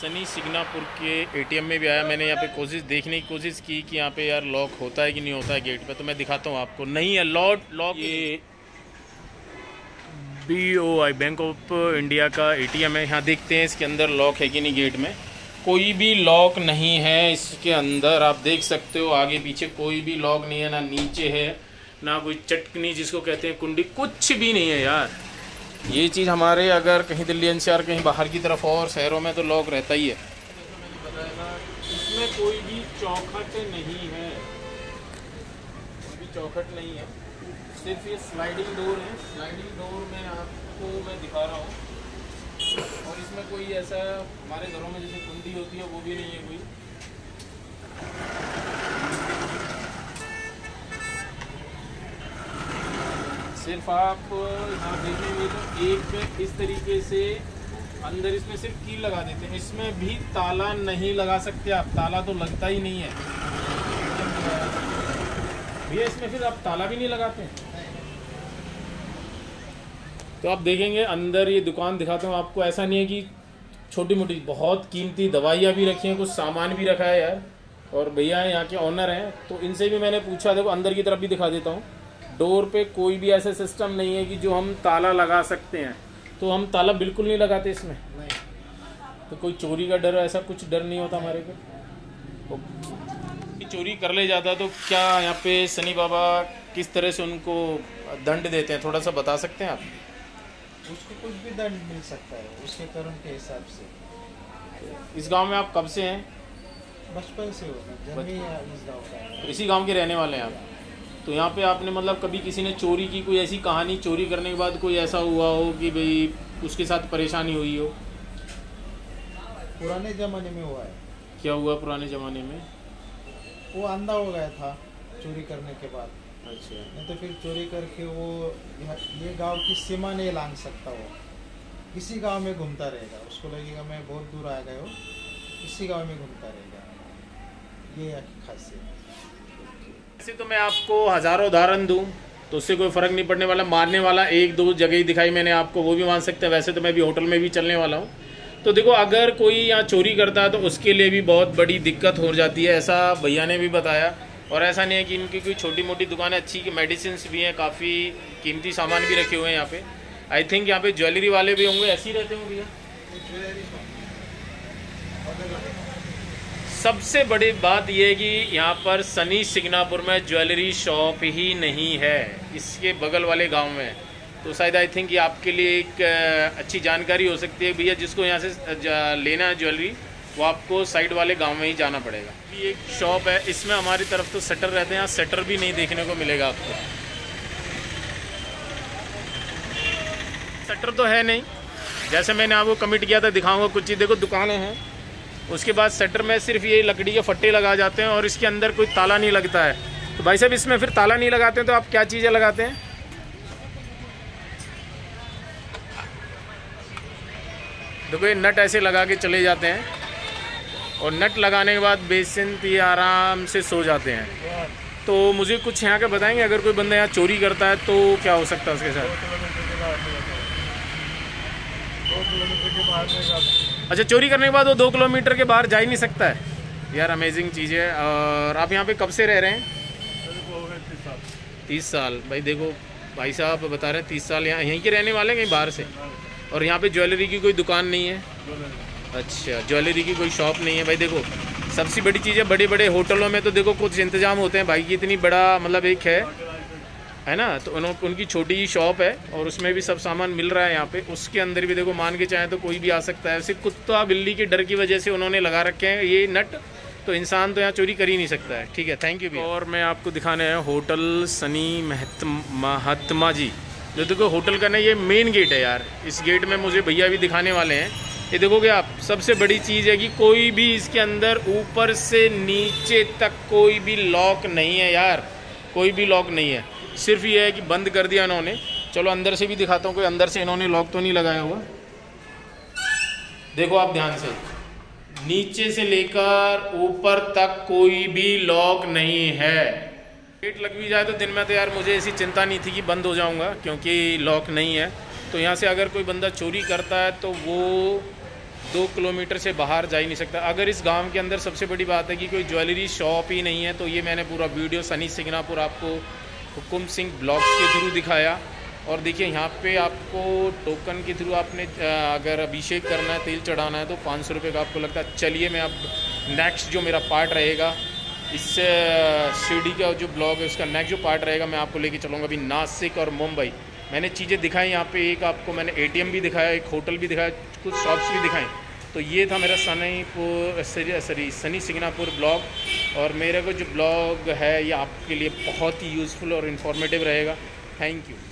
सनी सिग्नापुर के एटीएम में भी आया। मैंने यहाँ पे देखने की कोशिश की कि यहाँ पे यार लॉक होता है कि नहीं होता है गेट पे, तो मैं दिखाता हूँ आपको। नहीं है लॉक। ये BOI बैंक ऑफ इंडिया का एटीएम है। यहाँ देखते हैं इसके अंदर लॉक है कि नहीं। गेट में कोई भी लॉक नहीं है इसके अंदर, आप देख सकते हो। आगे पीछे कोई भी लॉक नहीं है, ना नीचे है ना कोई चटकनी जिसको कहते हैं कुंडी, कुछ भी नहीं है यार। ये चीज़ हमारे अगर कहीं दिल्ली NCR कहीं बाहर की तरफ और शहरों में तो लॉक रहता ही है। इसमें कोई भी चौखट नहीं है, कोई भी चौखट नहीं है, सिर्फ ये स्लाइडिंग डोर है। स्लाइडिंग डोर में आपको मैं दिखा रहा हूँ। और इसमें कोई ऐसा हमारे घरों में जैसे कुंडी होती है वो भी नहीं है कोई। सिर्फ आप यहाँ देखेंगे तो एक इस तरीके से अंदर इसमें सिर्फ की लगा देते हैं। इसमें भी ताला नहीं लगा सकते आप, ताला तो लगता ही नहीं है भैया। इसमें फिर आप ताला भी नहीं लगाते हैं। तो आप देखेंगे अंदर ये दुकान दिखाता हूँ आपको। ऐसा नहीं है कि छोटी मोटी, बहुत कीमती दवाइयाँ भी रखी हैं, कुछ सामान भी रखा है यार। और भैया यहाँ के ऑनर हैं तो इनसे भी मैंने पूछा। देखो अंदर की तरफ भी दिखा देता हूँ। डोर पे कोई भी ऐसा सिस्टम नहीं है कि जो हम ताला लगा सकते हैं, तो हम ताला बिल्कुल नहीं लगाते इसमें। नहीं तो कोई चोरी का डर, ऐसा कुछ डर नहीं होता हमारे को। चोरी कर ले जाता तो क्या यहाँ पे सनी बाबा किस तरह से उनको दंड देते हैं, थोड़ा सा बता सकते हैं आप? उसको कुछ भी दंड मिल सकता है उसके कर्म के हिसाब से। इस गांव में आप कब से हैं? बचपन से होगा, जन्म ही इस गांव का है। इसी गांव के रहने वाले हैं आप? तो यहाँ पे आपने मतलब कभी किसी ने चोरी की, कोई ऐसी कहानी चोरी करने के बाद कोई ऐसा हुआ हो कि भाई उसके साथ परेशानी हुई हो? पुराने ज़माने में हुआ है। क्या हुआ पुराने ज़माने में? वो अंधा हो गया था चोरी करने के बाद। अच्छा। नहीं तो फिर चोरी करके वो ये गांव की सीमा नहीं लांघ सकता। वो इसी गांव में घूमता रहेगा, उसको लगेगा मैं बहुत दूर आ गया हूँ, इसी गांव में घूमता रहेगा। ये खासियत। ऐसे तो मैं आपको हज़ारों उदाहरण दूं तो उससे कोई फ़र्क नहीं पड़ने वाला। मारने वाला एक दो जगह ही दिखाई मैंने आपको, वो भी मान सकते हैं। वैसे तो मैं भी होटल में भी चलने वाला हूँ। तो देखो अगर कोई यहाँ चोरी करता है तो उसके लिए भी बहुत बड़ी दिक्कत हो जाती है, ऐसा भैया ने भी बताया। और ऐसा नहीं है कि इनकी कोई छोटी मोटी दुकान है, अच्छी की मेडिसिन भी हैं, काफ़ी कीमती सामान भी रखे हुए हैं यहाँ पे। आई थिंक यहाँ पे ज्वेलरी वाले भी होंगे, ऐसे ही रहते होंगे भैया। सबसे बड़ी बात यह है कि यहाँ पर सनी सिग्नापुर में ज्वेलरी शॉप ही नहीं है, इसके बगल वाले गांव में। तो शायद आई थिंक ये आपके लिए एक अच्छी जानकारी हो सकती है भैया। जिसको यहाँ से लेना है ज्वेलरी, वो आपको साइड वाले गांव में ही जाना पड़ेगा। ये एक शॉप है, इसमें हमारी तरफ तो शटर रहते हैं, यहाँ शटर भी नहीं देखने को मिलेगा आपको। शटर तो है नहीं, जैसे मैंने आपको कमिट किया था। दिखाऊंगा कुछ चीज़। देखो दुकानें हैं, उसके बाद शटर में सिर्फ ये लकड़ी के फट्टे लगा जाते हैं और इसके अंदर कोई ताला नहीं लगता है। तो भाई साहब इसमें फिर ताला नहीं लगाते हैं तो आप क्या चीज़ें लगाते हैं? देखो ये नट ऐसे लगा के चले जाते हैं और नट लगाने के बाद बेसिन ये आराम से सो जाते हैं। तो मुझे कुछ यहाँ का बताएंगे, अगर कोई बंदा यहाँ चोरी करता है तो क्या हो सकता है उसके साथ? 2 किलोमीटर के बाहर। अच्छा, चोरी करने के बाद वो 2 किलोमीटर के बाहर जा ही नहीं सकता है यार। अमेजिंग चीज़ है। और आप यहाँ पे कब से रह रहे हैं? 30 साल। भाई देखो भाई साहब बता रहे हैं 30 साल यहाँ यहीं के रहने वाले, कहीं बाहर से। और यहाँ पे ज्वेलरी की कोई दुकान नहीं है? अच्छा, ज्वेलरी की कोई शॉप नहीं है। भाई देखो सबसे बड़ी चीज़ है, बड़े बड़े होटलों में तो देखो कुछ इंतजाम होते हैं भाई की, इतनी बड़ा मतलब एक है ना। तो उनकी छोटी ही शॉप है और उसमें भी सब सामान मिल रहा है यहाँ पे। उसके अंदर भी देखो मान के चाहे तो कोई भी आ सकता है। सिर्फ कुत्ता बिल्ली के डर की वजह से उन्होंने लगा रखे हैं ये नट, तो इंसान तो यहाँ चोरी कर ही नहीं सकता है। ठीक है, थैंक यू भी। और मैं आपको दिखाने आया होटल सनी महात्मा जी। जो देखो होटल का ना ये मेन गेट है यार। इस गेट में मुझे भैया भी दिखाने वाले हैं। ये देखोगे आप, सबसे बड़ी चीज़ है कि कोई भी इसके अंदर ऊपर से नीचे तक कोई भी लॉक नहीं है यार, कोई भी लॉक नहीं है। सिर्फ ये है कि बंद कर दिया इन्होंने। चलो अंदर से भी दिखाता हूँ, कोई अंदर से इन्होंने लॉक तो नहीं लगाया हुआ। देखो आप ध्यान से, नीचे से लेकर ऊपर तक कोई भी लॉक नहीं है। गेट लग भी जाए तो दिन में तो यार मुझे ऐसी चिंता नहीं थी कि बंद हो जाऊंगा, क्योंकि लॉक नहीं है। तो यहाँ से अगर कोई बंदा चोरी करता है तो वो 2 किलोमीटर से बाहर जा ही नहीं सकता। अगर इस गांव के अंदर सबसे बड़ी बात है कि कोई ज्वेलरी शॉप ही नहीं है, तो ये मैंने पूरा वीडियो सनी सिंगनापुर आपको हुकुम सिंह ब्लॉग्स के थ्रू दिखाया। और देखिए यहाँ पे आपको टोकन के थ्रू आपने अगर अभिषेक करना है, तेल चढ़ाना है, तो 500 रुपये का आपको लगता है। चलिए मैं अब नेक्स्ट जो मेरा पार्ट रहेगा इससे शिरडी का जो ब्लॉग है उसका नेक्स्ट जो पार्ट रहेगा मैं आपको लेके चलूँगा अभी नासिक और मुंबई। मैंने चीज़ें दिखाई यहाँ पे, एक आपको मैंने ATM भी दिखाया, एक होटल भी दिखाया, कुछ शॉप्स भी दिखाएं। तो ये था मेरा सनी सिंगनापुर ब्लॉग। और मेरे को जो ब्लॉग है ये आपके लिए बहुत ही यूज़फुल और इन्फॉर्मेटिव रहेगा। Thank you.